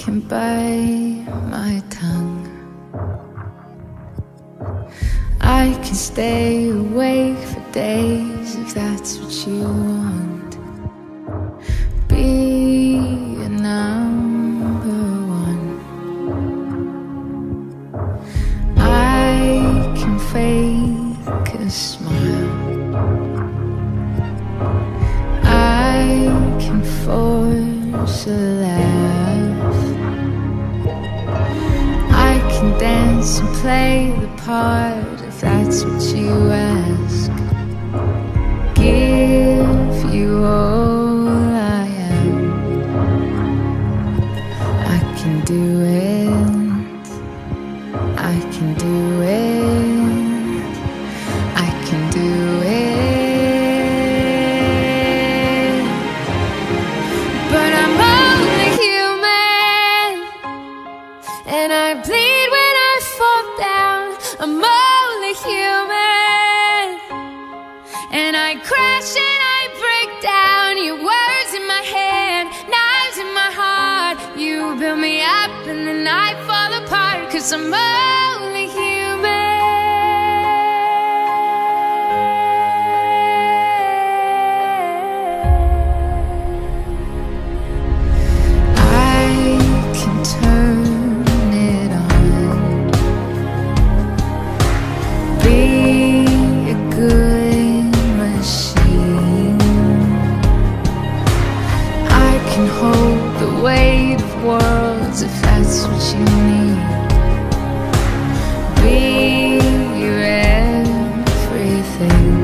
can bite my tongue. I can stay awake for days if that's what you want. Be a number one. I can fake a smile. I can force a laugh. I can dance and play the part if that's what you ask. Give you all I am. I can do it. I can do it. I can do it. But I'm only human, and I bleed when I fall down. I'm only human, and I crash and I break down. Your words in my head, knives in my heart. You build me up and then I fall apart, 'cause I'm only human. I can turn it on. Be a good machine. I can hold the weight of worlds if that's what you need. Be your everything.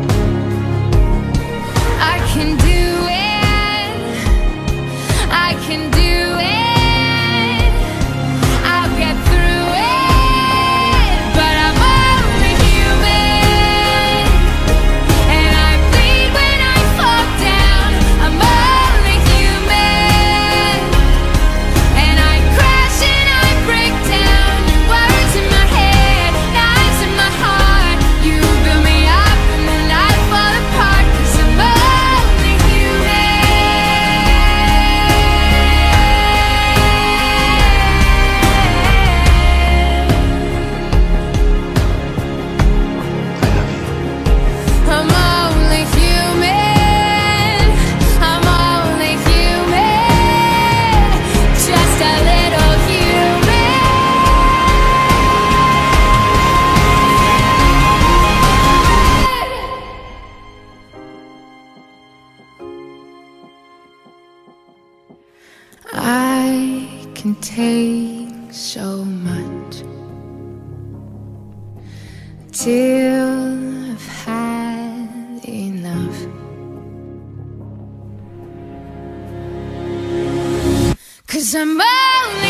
I can do it. I can do it. I'll get through it. But I'm only human, and I bleed when I fall down. I'm only human, and I crash and I break down. Words in my head, knives in my heart. You build me up and then I fall apart, 'cause I'm only human. I'm only human. I'm only human. Just a little human. I can take so much till I've had enough. 'Cause I'm only